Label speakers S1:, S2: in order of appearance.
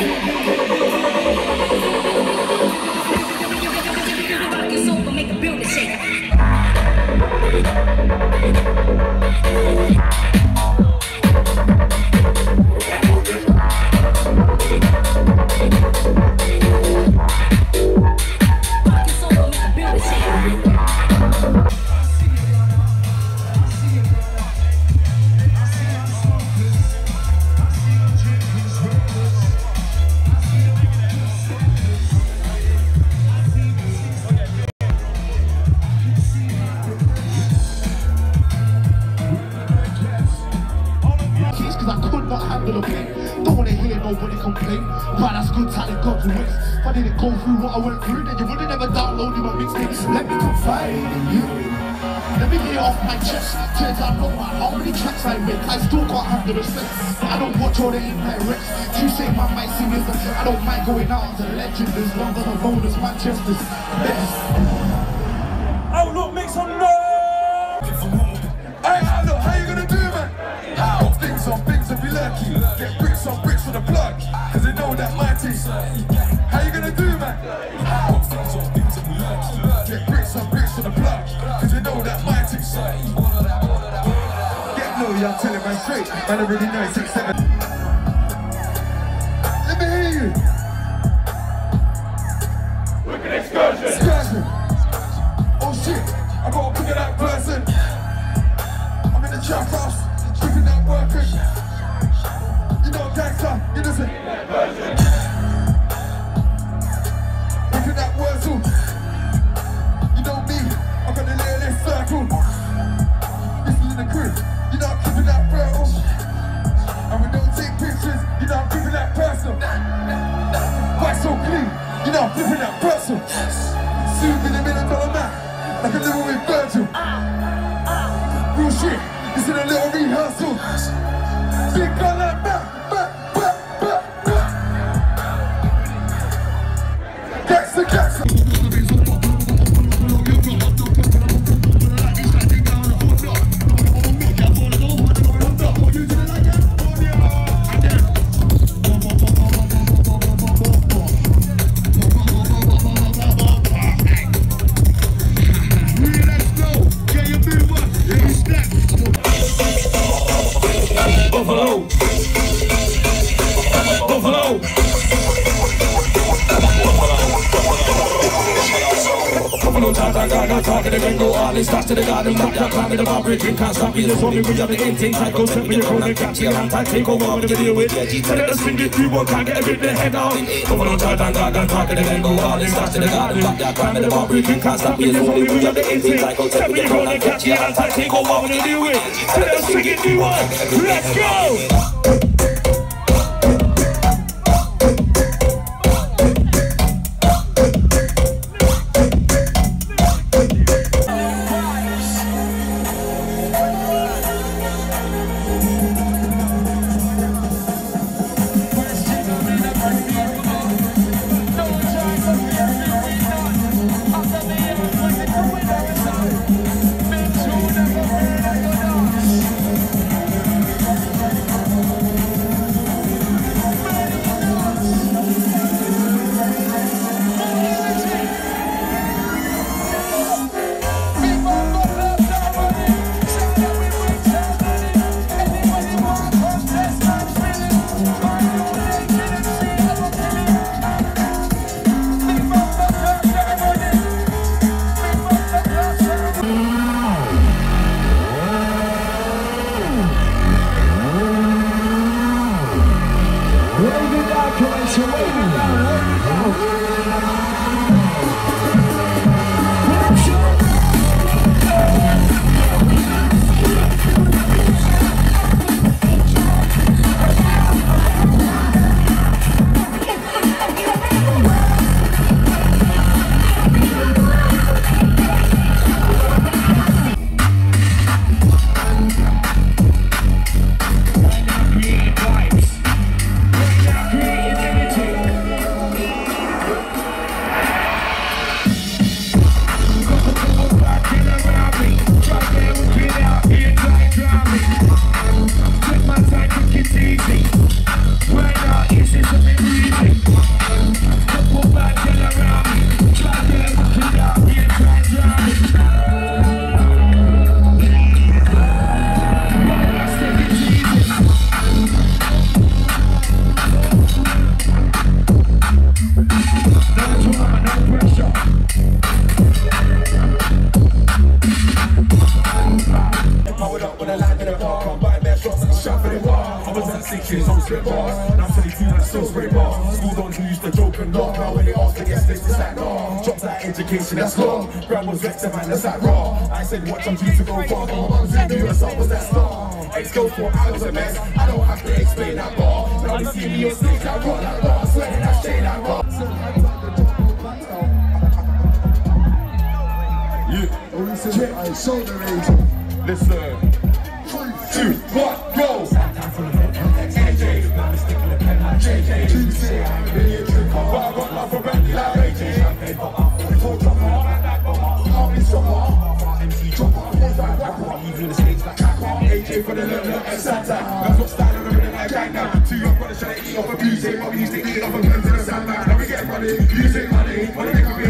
S1: Nobody complain, but that's good talent got to waste. If I didn't go through what I went through, then you would've never downloaded my mixtape. Let me confide in you. Let me get off my chest. Turns out no matter how many tracks I make, I still can't have the respect. I don't watch all the impact reps. You say my mic singers, I don't mind going out as a legend as long as I roll as Manchester's best.
S2: Oh look, make some noise! Hey, look, how you gonna do, man? How? Things on things and be lucky. Get bricks on bricks for the plug, cause they know that my team. How you gonna do, man? How? Things on things and be lucky. Get bricks on bricks for the plug, cause they know that my team. Get low, yeah, I'm telling man straight. Man, I really know 6, 7. Let me hear you. Wicked excursion. Excursion. Oh shit, I gotta pick it that person. I'm in the trap house, drinking that workers. You know gangster, you listen. Picking that Wurzel. You know me, I'm gonna lay this circle. This is in the crib, you know I'm keeping that fertile. And we don't take pictures, you know I'm keeping that personal. White so clean, you know I'm flipping that person. Soon in the $1 million man, like a little with Virgil. Real shit, this is a little rehearsal. Big gun like that, Gangsta, gangsta.
S3: Talking to then go all in, starts to the garden, back that climb with the barbaric drink, can't stop you, just only we have the instinct, cycle, set with your phone and catch your hand tight, take over with the video with veggie, tell it to swing it through, one can't get a bit the head out. Over on tight and garden, talking to then go all in, starts to the garden, back that climb with the barbaric drink, can't stop you, just only we have the instinct, cycle, set with your phone and catch your hand tight, take over with the video with, tell it to swing it through, one, let's go! School don't used to joke and laugh. Now when they ask to get sticks, it's like nah. Drops like education, that's long. Grandma was vexed, man, that's like raw. I said watch, I'm due to go far. But my mum's in the US, was that star. Ex-girl thought I was a mess. I don't have to explain that bar. Now they see me on stage, I rock like bar. I swear that shade like bar.
S2: I shoulder raising.
S3: Listen. 3, 2, 1, go! AJ, JJ, but I got love for Brandy like AJ. AJ for the little and Santa. That's what style of the like right now. 2 young brothers trying to eat off a music, but we used to eat off a gun to the sandbag. Now we get money, music money.